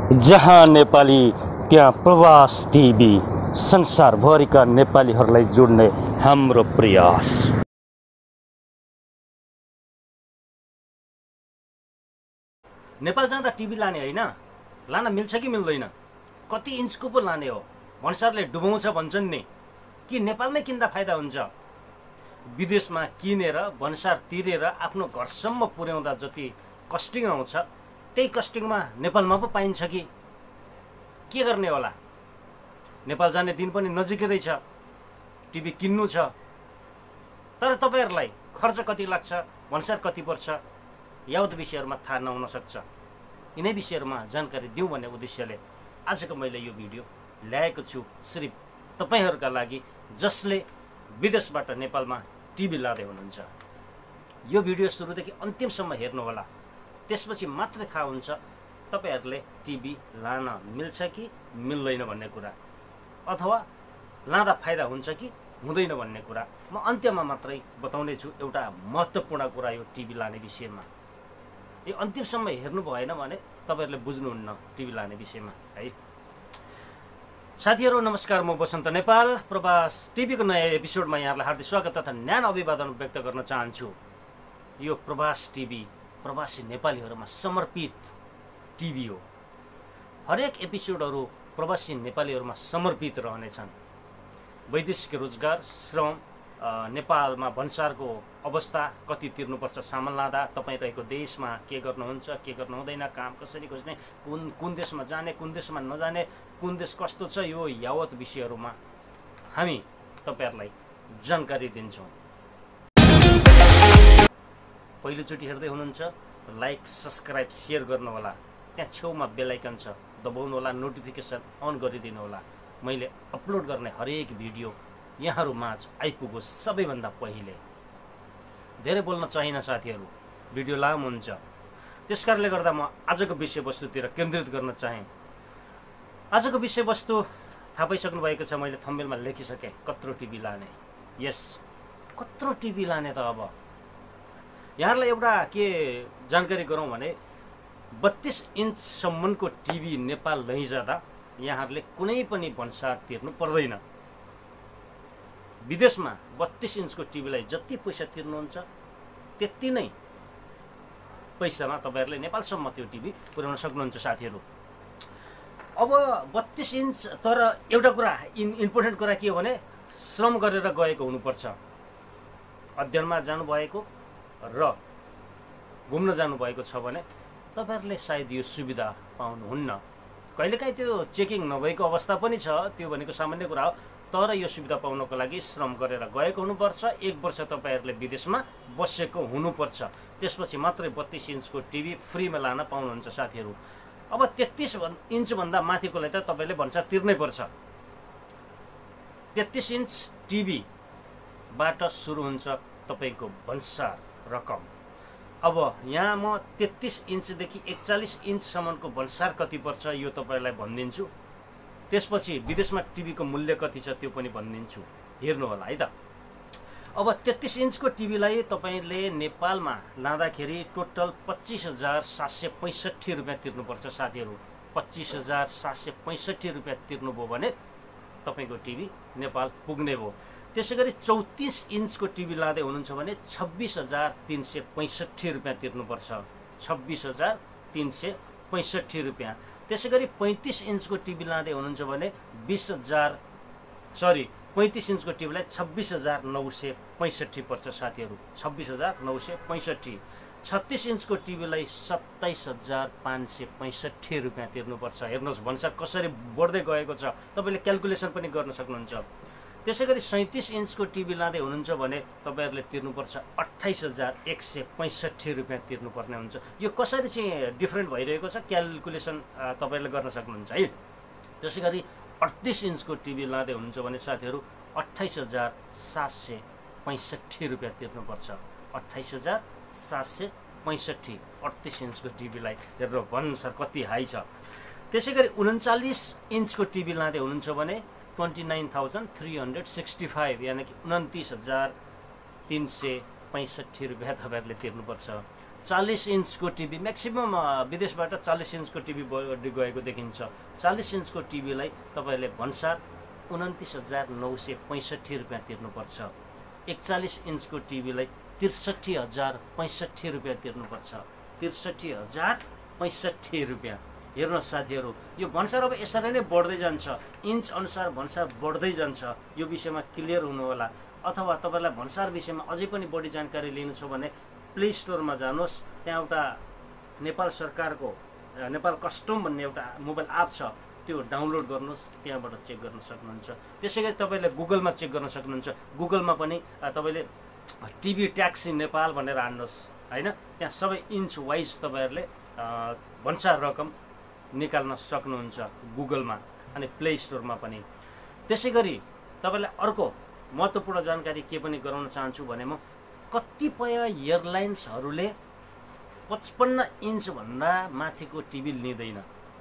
जहाँ नेपाली त्यहाँ प्रवास टिभी संसारभरिका नेपालीहरूलाई जोड्ने हाम्रो प्रयास। नेपाल जाँदा टिभी लाने होइन, लान मिल्छ कि मिल्दैन, कति इन्चको पो लाने हो, भन्सारले डुबाउँछ भन्छन् नि, कि नेपालमै किन्दा फाइदा हुन्छ? विदेशमा किनेर भन्सार तिरेर आफ्नो घरसम्म पुर्याउँदा जति कस्टिङ आउँछ त्यही कस्टिङमा नेपालमा पो पाइन्छ कि? के गर्ने होला? नेपाल जाने दिन पनि नजिकै छ, टिभी किन्नु छ, तर तपाईहरुलाई खर्च कति लाग्छ, भन्सार कति पर्छ, यावत विषयहरुमा थाहा नहुन सक्छ। यिनै विषयहरुमा जानकारी दिउँ भन्ने उद्देश्यले आजको मैले यो भिडियो ल्याएको छु, सिर्फ तपाईहरुका लागि जसले विदेशबाट नेपालमा टिभी लाँदै हुनुहुन्छ। यो भिडियो सुरुदेखि अन्तिमसम्म हेर्नु होला, त्यसपछि मात्रै थाहा हुन्छ तपाईहरुले टिभी लान मिल्छ कि मिल्दैन भन्ने कुरा, अथवा लाँदा फाइदा हुन्छ कि हुँदैन भन्ने कुरा म अन्त्यमा मात्रै बताउने छु। एउटा महत्त्वपूर्ण कुरा यो टिभी लाने विषयमा, यो अन्तिमसम्म हेर्नु भएन भने तपाईहरुले बुझ्नुहुन्न टिभी लाने विषयमा है। साथीहरु नमस्कार, म बसन्त नेपाल प्रवास टिभीको नयाँ एपिसोडमा यहाँलाई हार्दिक स्वागत तथा न्यानो अभिवादन व्यक्त गर्न चाहन्छु। यो प्रवास टिभी प्रवासी नेपालीहरुमा समर्पित टिभी हो। हरेक एपिसोडहरु प्रवासी नेपालीहरुमा समर्पित रहनेछन्। वैदेशिक रोजगार, श्रम, नेपालमा भन्सारको अवस्था, कति तिर्नुपर्छ सामान लाँदा, तपाई रहेको देशमा के गर्नुहुन्छ, के गर्नु हुँदैन, काम कसरी खोज्ने, कुन देशमा जाने, कुन देशमा नजाने, कुन देश कस्तो छ, यो यावत विषयहरुमा हामी तपाईहरुलाई जानकारी दिन्छौं। पहिलोचोटि हेर्दै हुनुहुन्छ लाइक, सब्स्क्राइब, शेयर गर्नु होला। त्यहाँ छेउमा बेल आइकन छ, दबाउनु होला, नोटिफिकेसन अन गरिदिनु होला। मैले अपलोड गर्ने हरेक भिडियो यहाँहरुमाझ आइपुगोस् सबैभन्दा पहिले। धेरै बोल्न चाहिन साथीहरु, भिडियो लामो हुन्छ, त्यसकारणले गर्दा म आजको विषयवस्तुतिर केन्द्रित गर्न चाहे। आजको विषयवस्तु थाहा पाइसक्नु भएको छ, मैले थम्बनेलमा लेखिसके, कत्रो टिभी लाने। यस, कत्रो टिभी लाने त अब यहाँहरुलाई एउटा के जानकारी गरौँ भने 32 इन्चसम्मको टिभी नेपाल लैजाँदा यहाँहरुले कुनै पनि भन्सार तिर्नु पर्दैन। विदेशमा 32 इन्चको टिभीलाई जति पैसा तिर्नुहुन्छ त्यति नै पैसामा तपाईहरुले नेपालसम्म त्यो टिभी पुर्याउन सक्नुहुन्छ साथीहरु। अब 32 इन्च, तर एउटा कुरा इम्पोर्टेन्ट कुरा के हो भने श्रम गरेर गएको हुनुपर्छ, अध्ययनमा जानुभएको र घुम्न जानुभएको छ भने तपाईहरुले सायद यो सुविधा पाउनुहुन्न। कहिलेकाहीँ त्यो चेकिङ नभएको अवस्था पनि छ, त्यो भनेको सामान्य कुरा हो, तर यो सुविधा पाउनको लागि श्रम गरेर गएको हुनुपर्छ। 1 वर्ष तपाईहरुले विदेशमा बसेको हुनुपर्छ, त्यसपछि मात्रै 32 इन्चको टिभी फ्रीमा लान पाउनुहुन्छ साथीहरु। अब 33 इन्च भन्दा माथिकोलाई त तपाईले भन्सार तिर्नै पर्छ। 33 इन्च टिभी बाट सुरु हुन्छ तपाईको भन्सार रकम। अब यहाँ म 33 इन्चदेखि 41 इन्चसम्मको भन्सार कति पर्छ यो तपाईलाई भनिदिन्छु। त्यसपछि विदेशमा टिभीको मूल्य कति छ त्यो पनि भनिदिन्छु, हेर्नु होला है त। अब 33 इन्चको टिभीलाई तपाईले नेपालमा लाँदाखेरि टोटल 25,765 रुपैयाँ तिर्नुपर्छ साथीहरु। 25,765 रुपैयाँ तिर्नुभयो भने तपाईको टिभी नेपाल पुग्ने भयो। त्यसैगरी 34 इन्चको टिभी लाँदै हुनुहुन्छ भने 26,365 रुपैयाँ तिर्नुपर्छ। 26,365 रुपैयाँ। त्यसैगरी 35 इन्चको टिभी लाँदै हुनुहुन्छ भने 35 इन्चको टिभीलाई 26,965 पर्छ साथीहरु। 26,965। 36 इन्चको टिभीलाई 27,565 रुपैयाँ तिर्नुपर्छ। हेर्नुहोस् भन्सार कसरी बढ्दै गएको छ, तपाईले क्याल्कुलेसन पनि गर्न सक्नुहुन्छ। त्यसैगरी 37 इन्चको टिभी लाँदै हुनुहुन्छ भने तपाईहरुले तिर्नुपर्छ 28,165 रुपैयाँ तिर्नुपर्ने हुन्छ। यो कसरी चाहिँ डिफरेन्ट भइरहेको छ क्याल्कुलेसन तपाईहरुले गर्न सक्नुहुन्छ है। त्यसैगरी 38 इन्चको टिभी लाँदै हुनुहुन्छ भने साथीहरु 28,765 रुपैयाँ तिर्नुपर्छ। 28,765 38 इन्चको टिभीलाई हेर्नु भन्सार कति हाई छ। त्यसैगरी 39 इन्चको टिभी लाँदै हुनुहुन्छ भने 29,365 यानी कि 29,365 रुपैयाँ तपाईहरुले तिर्नुपर्छ। 40 इन्चको टिभी म्याक्सिमम विदेशबाट 40 इन्चको टिभी गएको देखिन्छ। 40 इन्चको टिभीलाई तपाईँहरूले भन्सार 29,965 रुपियाँ तिर्नुपर्छ। 41 इन्चको टिभीलाई 63,065 रुपियाँ तिर्नुपर्छ। 63,065 रुपियाँ। हेर्नुहोस् साथीहरू, यो भन्सार अब यसरी नै बढ्दै जान्छ, इन्च अनुसार भन्सार बढ्दै जान्छ। यो विषयमा क्लियर हुनु होला। अथवा तपाईँलाई भन्सार विषयमा अझै पनि बढी जानकारी लिनु छ भने प्ले स्टोरमा जानुहोस्, त्यहाँ एउटा नेपाल सरकारको नेपाल कस्टम भन्ने एउटा मोबाइल एप छ, त्यो डाउनलोड गर्नुहोस्, त्यहाँबाट चेक गर्न सक्नुहुन्छ। त्यसै गरी तपाईँले गुगलमा चेक गर्न सक्नुहुन्छ। गुगलमा पनि तपाईँले टिभी ट्याक्स इन नेपाल भनेर हान्नुहोस् होइन, त्यहाँ सबै इन्च वाइज तपाईँहरूले भन्सार रकम निकाल्न सक्नुहुन्छ गुगलमा अनि प्ले स्टोरमा पनि। त्यसै गरी तपाईँलाई अर्को महत्त्वपूर्ण जानकारी के पनि गराउन चाहन्छु भने म कतिपय एयरलाइन्सहरूले 55 इन्चभन्दा माथिको टिभी लिँदैन।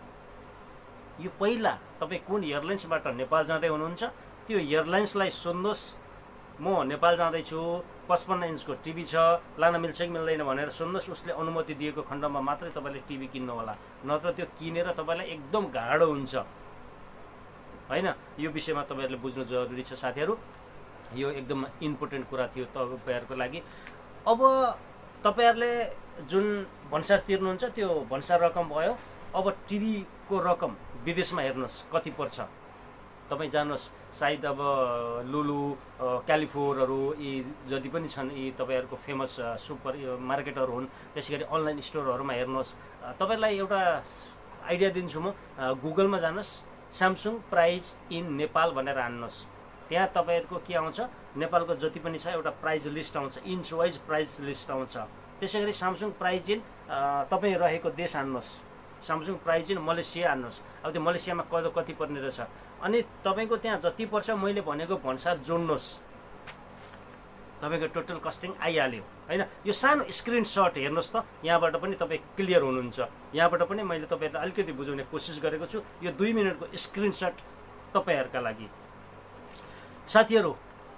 यो पहिला तपाईँ कुन एयरलाइन्सबाट नेपाल जाँदै हुनुहुन्छ त्यो एयरलाइन्सलाई सोध्नुहोस्, म नेपाल जाँदैछु, 55 इन्चको टिभी छ, लान मिल्छ कि मिल्दैन भनेर सोध्नुहोस्। उसले अनुमति दिएको खण्डमा मात्रै तपाईँले टिभी किन्नु होला, नत्र त्यो किनेर तपाईँलाई एकदम गाह्रो हुन्छ होइन। यो विषयमा तपाईँहरूले बुझ्नु जरुरी छ साथीहरू। यो एकदम इम्पोर्टेन्ट कुरा थियो तपाईँहरूको लागि। अब तपाईँहरूले जुन भन्सार तिर्नुहुन्छ त्यो भन्सार रकम भयो। अब टिभीको रकम विदेशमा हेर्नुहोस् कति पर्छ। तपाईँ जानुहोस्, सायद अब लुलु, क्यालिफोरहरू यी जति पनि छन्, यी तपाईँहरूको फेमस सुपर मार्केटहरू हुन्। त्यसै गरी अनलाइन स्टोरहरूमा हेर्नुहोस्। तपाईँलाई एउटा आइडिया दिन्छु म, गुगलमा जानुहोस्, स्यामसुङ प्राइज इन नेपाल भनेर हान्नुहोस्। त्यहाँ तपाईँहरूको के आउँछ, नेपालको जति पनि छ एउटा प्राइज लिस्ट आउँछ, इन्च वाइज प्राइज लिस्ट आउँछ। त्यसै गरी स्यामसुङ प्राइज इन तपाईँ रहेको देश हान्नुहोस्, स्यामसुङ प्राइज इन मलेसिया हान्नुहोस्। अब त्यो मलेसियामा कति पर्ने रहेछ अनि तपाईँको त्यहाँ जति पर्छ मैले भनेको भन्सार जोड्नुहोस्, तपाईँको टोटल कस्टिङ आइहाल्यो होइन। यो सानो स्क्रिनसट हेर्नुहोस् त, यहाँबाट पनि तपाईँ क्लियर हुनुहुन्छ। यहाँबाट पनि मैले तपाईँहरूलाई अलिकति बुझाउने कोसिस गरेको छु। यो 2 मिनटको स्क्रिनसट तपाईँहरूका लागि। साथीहरू,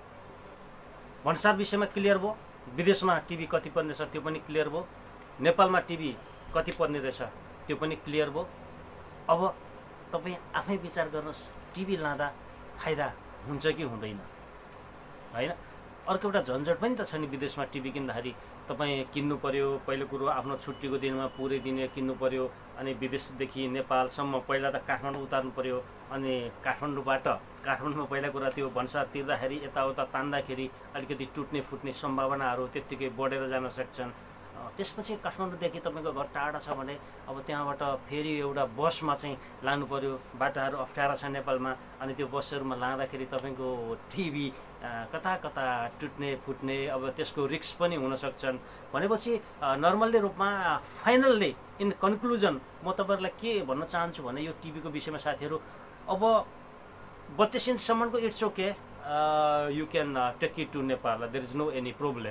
भन्सार विषयमा क्लियर भयो, विदेशमा टिभी कति पर्ने छ त्यो पनि क्लियर भयो, नेपालमा टिभी कति पर्ने रहेछ त्यो पनि क्लियर भयो। अब तपाईँ आफै विचार गर्नुहोस्, टिभी लाँदा फाइदा हुन्छ कि हुँदैन होइन। अर्को एउटा झन्झट पनि त छ नि विदेशमा टिभी किन्दाखेरि। तपाईँ किन्नु पर्यो, पहिलो कुरो आफ्नो छुट्टीको दिनमा पुरै दिन किन्नु पर्यो, अनि विदेशदेखि नेपालसम्म पहिला त काठमाडौँ उतार्नु पर्यो, अनि काठमाडौँमा पहिला कुरा त्यो भन्सार तिर्दाखेरि यताउता तान्दाखेरि अलिकति टुट्ने फुट्ने सम्भावनाहरू त्यत्तिकै बढेर जान सक्छन्। त्यसपछि काठमाडौँदेखि तपाईँको घर टाढा छ भने अब त्यहाँबाट फेरि एउटा बसमा चाहिँ लानु पर्यो। बाटाहरू अप्ठ्यारा छ नेपालमा, अनि त्यो बसहरूमा लाँदाखेरि तपाईँको टिभी कता कता टुट्ने फुट्ने, अब त्यसको रिस्क पनि हुन सक्छन्। भनेपछि नर्मल्ली रूपमा फाइनल्ली इन कन्क्लुजन म तपाईँहरूलाई के भन्न चाहन्छु भने यो टिभीको विषयमा साथीहरू, अब 32 इन्चसम्मको it's okay, you can take it to Nepal, there is no any problem.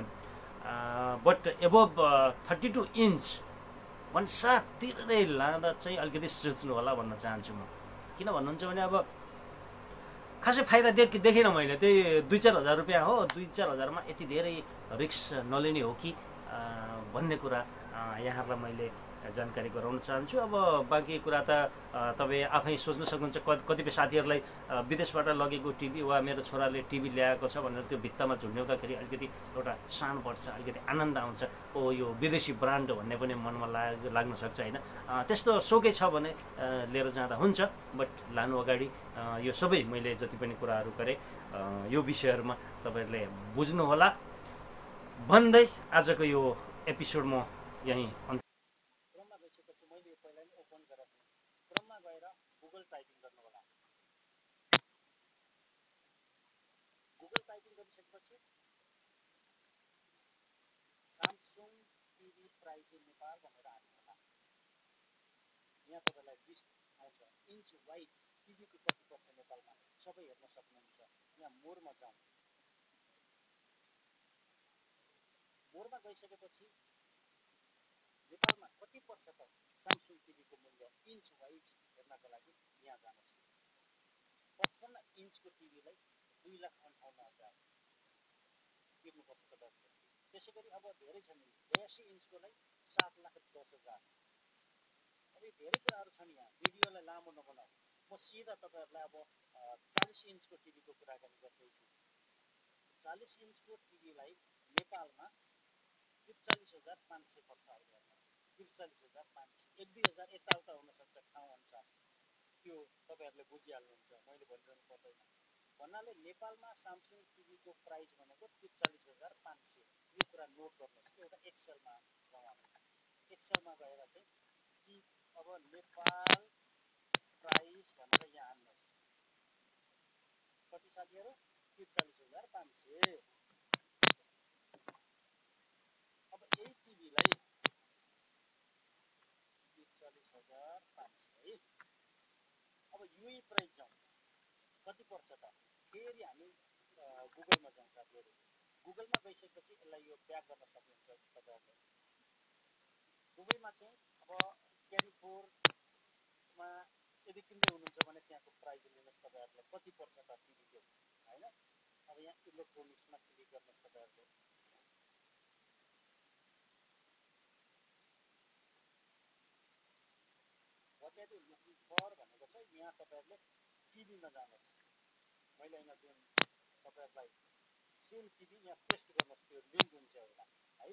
But above 32 inch भन्सार तिर्दै लाँदा चाहिँ अलिकति सोच्नु होला भन्न चाहन्छु म। किन भन्नुहुन्छ भने अब खासै फाइदा देखिनँ मैले। त्यही 2-4 हजार रुपियाँ हो, 2-4 हजारमा यति धेरै रिस्क नलिने हो कि भन्ने कुरा यहाँहरूलाई मैले जानकारी गराउन चाहन्छु। अब बाँकी कुरा त तपाईँ आफै सोच्न सक्नुहुन्छ। कतिपय साथीहरूलाई विदेशबाट लगेको टिभी वा मेरो छोराले टिभी ल्याएको छ भनेर त्यो भित्तामा झुन्ड्याउँदाखेरि अलिकति एउटा सान पर्छ, अलिकति आनन्द आउँछ, ओ यो विदेशी ब्रान्ड भन्ने पनि मनमा लाग्न सक्छ होइन। त्यस्तो सोकै छ भने लिएर जाँदा हुन्छ, बट लानु अगाडि यो सबै मैले जति पनि कुराहरू गरेँ यो विषयहरूमा तपाईँहरूले बुझ्नुहोला भन्दै आजको यो एपिसोड म यहीँ गुगल टाइपिङ गर्नु होला। गुगल टाइपिङ गरिसकेपछि Samsung TV price in Nepal भनेर हाल्नु होला। यहाँ तपाईँलाई लिस्ट आउँछ, इन्च वाइज टिभीको कति पर्छ नेपालमा सबै हेर्न सक्नुहुन्छ। यहाँ मोरमा जाउँ, मोरमा गइसकेपछि नेपालमा कति पर्छ त स्यामसुङ टिभीको मूल्य इन्च वाइज हेर्नको लागि यहाँ जानुहोस्। 55 इन्चको टिभीलाई 2,58,000 तिर्नुपर्छ तपाईँहरूले। त्यसै गरी अब धेरै छ नि, 82 इन्चकोलाई अझै धेरै कुराहरू छन् यहाँ, भिडियोलाई लामो नबनाऊ। म सिधा तपाईहरुलाई अब 40 इन्चको टिभीको कुराकानी गर्दैछु। 40 इन्चको टिभीलाई नेपालमा ४३,५०० पर्छ अहिले हेर्नुहोस्। ४३,५०० 1-2,000 यताउता हुन सक्छ ठाउँ अनुसार, त्यो तपाईहरुले बुझिहाल्नुहुन्छ, मैले भनिरहनु पर्दैन। भन्नाले नेपालमा सामसुङ टिभीको प्राइस भनेको ४३,५००। यो कुरा नोट गर्नुहोस्। एउटा एक्सेलमा जाउँ हामी। एक्सेलमा गएर चाहिँ कि अब नेपाल प्राइस भनेर यहाँ हान्नुहोस्। कति साथीहरु? ४३,५००। अब यही टिभीलाई ४३,५०० है। अब यही प्राइस जाउँ, कति पर्छ त? फेरि हामी गुगलमा जाउँ साथीहरु। गुगलमा गइसकेपछि यसलाई यो ब्याक गर्न सक्नुहुन्छ तपाईहरुले। दुबईमा चाहिँ अब क्यारिफोरमा यदि किन्दै हुनुहुन्छ भने त्यहाँको प्राइस लिनुहोस् तपाईहरुले, कति पर्छ त टिभीको हैन। अब यहाँ इलेक्ट्रोनिक्समा क्लिक गर्नुहोस् तपाईहरुले। What are you looking for भनेको छ। यहाँ तपाईहरुले टिभीमा जानुहोस्। मैले यहाँ जुन तपाईहरुलाई सेम टिभी यहाँ पेस्ट गर्नुहोस्, त्यो लिंक हुन्छ एउटा है।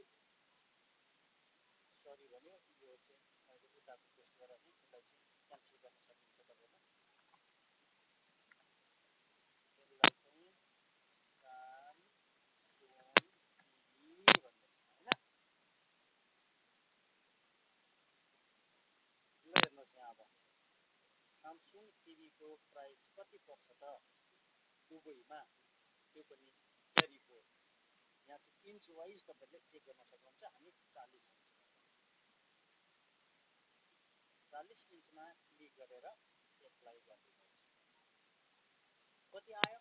सरी भन्यो, यो चाहिँ मैले उताको पेस्ट गरेर नि यसलाई चाहिँ क्यान्सल गर्न सक्नुहुन्छ तपाईहरुले। यसलाई चाहिँ सामसुङ टिभी भन्नुहोस् हैन। ल हेर्नुहोस् यहाँ अब सामसुङ टिभीको प्राइस कति पर्छ त दुबईमा, त्यो पनि क्यारिफोर। यहाँ चाहिँ इन्च वाइज तपाईहरुले चेक गर्न सक्नुहुन्छ। हामी 40 इन्च 40 इन्चमा क्लिक गरेर एप्लाई गर्नुहोस्। कति आयो?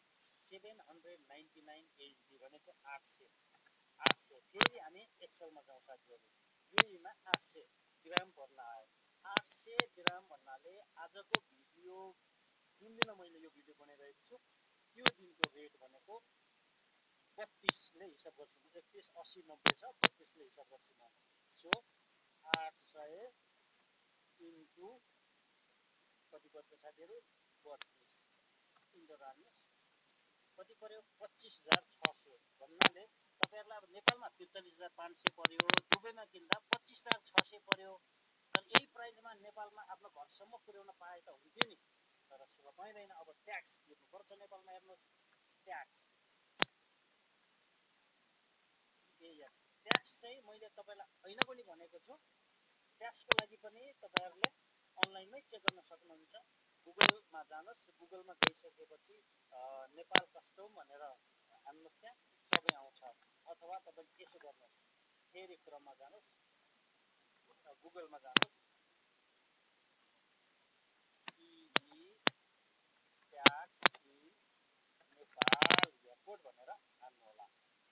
799 एचडी भनेको 800। फेरि हामी एक्सेलमा जाउँ साथीहरु। युईमा 800 ग्राम पर्न आयो। 800 ग्राम भन्नाले आजको भिडियो जुन दिन मैले यो भिडियो बनाइरहेको छु त्यो दिनको रेट भनेको 32 ले हिसाब गर्छु। 31 80 90 छ, 32 ले हिसाब गर्छु म। सो 800 इन्टु कति पर्छ साथीहरु? 32 इन्टर हाल्नुस्। कति पर्यो? 25,600 भन्नाले तपाईहरुलाई अब नेपालमा 43,500 पर्यो, दुबईमा किन्दा 25,600 पर्यो। तर यही प्राइसमा नेपालमा आफ्नो घरसम्म पुर्याउन पाए त हुन्थ्यो नि, तर सुख पाइदैन। अब ट्याक्स तिर्नु पर्छ नेपालमा। हेर्नुहोस् ट्याक्स, ट्याक्स चाहिँ मैले तपाईलाई हैन पनि भनेको छु। ट्याक्सको लागि पनि तपाईहरुले अनलाइनमै चेक गर्न सक्नुहुन्छ। गुगलमा जानुहोस्। गुगलमा गइसकेपछि नेपाल कस्टम भनेर हान्नुहोस्, त्यहाँ सबै आउँछ। अथवा तपाईले यसो गर्नुहोस्, फेरि क्रममा जानुहोस्, गुगलमा जानुहोस्, TV tax in Nepal airport भनेर हान्नु होला।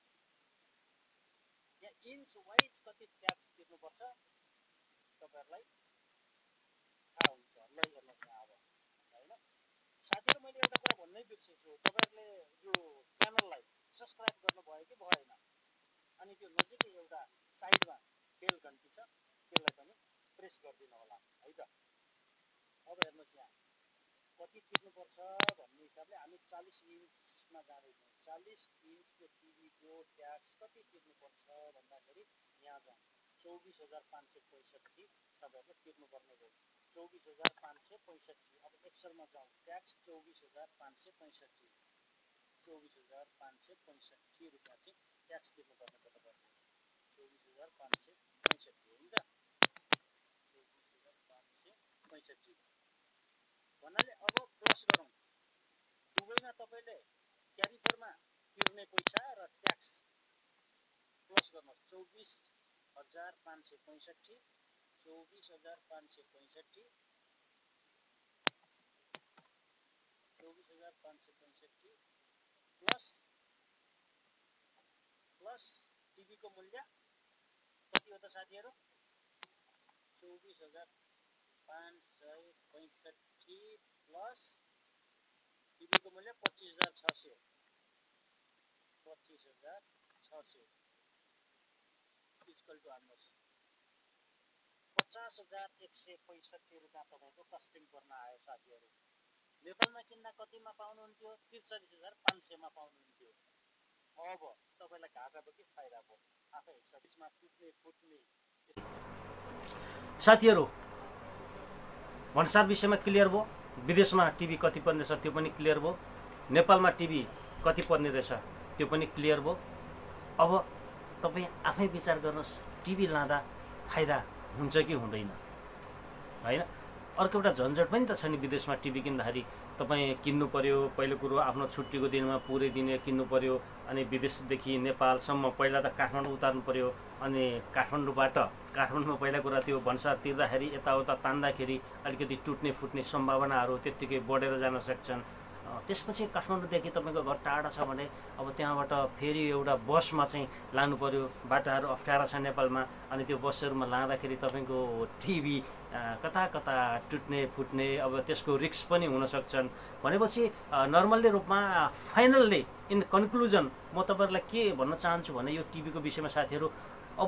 यहाँ इन्च वाइज कति ट्याक्स तिर्नुपर्छ तपाईहरुलाई थाहा हुन्छ। ल हेर्नुहोस् यहाँ अब हैन साथीहरु, मैले एउटा कुरा भन्नै बिर्सेछु। तपाईहरुले यो च्यानललाई सब्स्क्राइब गर्नु भयो कि भएन? अनि त्यो नजिकै एउटा साइडमा बेल घण्टी छ, त्यसलाई पनि प्रेस गरिदिनु होला है त। अब हेर्नुहोस् यहाँ कति तिर्नुपर्छ भन्ने हिसाबले हामी 40 इन्चमा जाँदैछौँ। 40 इन्चको टिभीको ट्याक्स कति तिर्नुपर्छ भन्दाखेरि यहाँ जाउँ। 24,565 तपाईहरुले तिर्नुपर्ने भयो। 24,565। अब एक्सेलमा जाउँ। ट्याक्स 24,565। 24,565 रुपैयाँ चाहिँ ट्याक्स तिर्नुपर्ने छ तपाईहरुले। 24,565 हो नि त। 24,565 भन्नाले अब प्लस गरौँ। दुबईमा तपाईले क्यारिफोरमा तिर्ने पैसा र ट्याक्स प्लस गर्नुहोस्। 24,565 24,565 24,565 प्लस टिभीको मूल्य कति हो त साथीहरु? 24,565 प्लस टिभीको मूल्य 25,600 25,600 इक्वल टु हान्नुहोस् 50,165 रुपियाँ तपाईँको कस्टिङ पर्न आयो साथीहरू। नेपालमा किन्दा कतिमा पाउनुहुन्थ्यो? 43,500 मा पाउनुहुन्थ्यो। अब तपाईँलाई घाटा भयो कि फाइदा भयो? आफै हिसाबमा टुट्ने फुट्ने। साथीहरू, भन्सार विषयमा क्लियर भयो। विदेशमा टिभी कति पर्ने छ त्यो पनि क्लियर भयो। नेपालमा टिभी कति पर्ने रहेछ त्यो पनि क्लियर भयो। अब तपाईँ आफै विचार गर्नुहोस्, टिभी लाँदा फाइदा हुन्छ कि हुँदैन, होइन? अर्को एउटा झन्झट पनि त छ नि विदेशमा टिभी किन्दाखेरि। तपाईँ किन्नु पर्यो, पहिलो कुरो आफ्नो छुट्टीको दिनमा पुरै दिने किन्नु पर्यो, अनि विदेशदेखि नेपालसम्म पहिला त काठमाडौँ उतार्नु पर्यो, अनि काठमाडौँमा पहिला कुरा त्यो भन्सार तिर्दाखेरि यताउता तान्दाखेरि अलिकति टुट्ने फुट्ने सम्भावनाहरू त्यत्तिकै बढेर जान सक्छन्। त्यसपछि काठमाडौँदेखि तपाईँको घर टाढा छ भने अब त्यहाँबाट फेरि एउटा बसमा चाहिँ लानु पर्यो। बाटाहरू अप्ठ्यारा छ नेपालमा, अनि त्यो बसहरूमा लाँदाखेरि तपाईँको टिभी कता कता टुट्ने फुट्ने, अब त्यसको रिस्क पनि हुन सक्छन्। भनेपछि नर्मल्ली रूपमा फाइनल्ली इन कन्क्लुजन म तपाईँहरूलाई के भन्न चाहन्छु भने यो टिभीको विषयमा साथीहरू, अब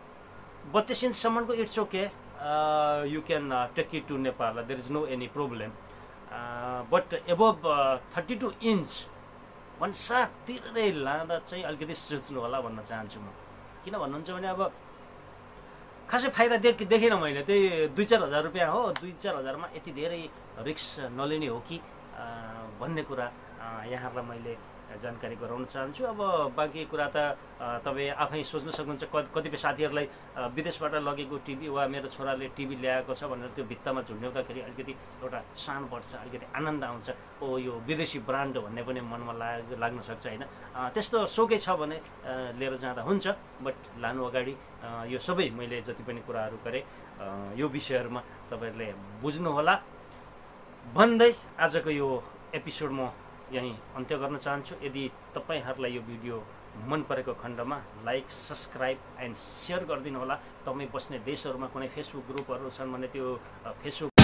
32 इन्चसम्मको it's okay, you can take it to Nepal, there is no any problem. But above 32 inch भन्सार तिरै लाँदा चाहिँ अलिकति सोच्नु होला भन्न चाहन्छु म। किन भन्नुहुन्छ भने अब खासै फाइदा देखिनँ मैले। त्यही 2-4 हजार रुपियाँ हो, 2-4 हजारमा यति धेरै रिस्क नलिने हो कि भन्ने कुरा यहाँहरूलाई मैले जानकारी गराउन चाहन्छु। अब बाँकी कुरा त तपाईँ आफै सोच्न सक्नुहुन्छ। कतिपय साथीहरूलाई विदेशबाट लगेको टिभी वा मेरो छोराले टिभी ल्याएको छ भनेर त्यो भित्तामा झुन्ड्याउँदाखेरि अलिकति एउटा सान बढ्छ, अलिकति आनन्द आउँछ। ओ यो विदेशी ब्रान्ड हो भन्ने पनि मनमा लाग्न सक्छ, होइन? त्यस्तो सोकै छ भने लिएर जाँदा हुन्छ। बट लानु अगाडि यो सबै मैले जति पनि कुराहरू गरेँ यो विषयहरूमा तपाईँहरूले बुझ्नुहोला भन्दै आजको यो एपिसोड म यहीँ अन्त्य गर्न चाहन्छु। यदि तपाईँहरूलाई यो भिडियो मन परेको खण्डमा लाइक, सब्सक्राइब एन्ड सेयर गरिदिनु होला। तपाईँ बस्ने देशहरूमा कुनै फेसबुक ग्रुपहरू छन् भने त्यो फेसबुक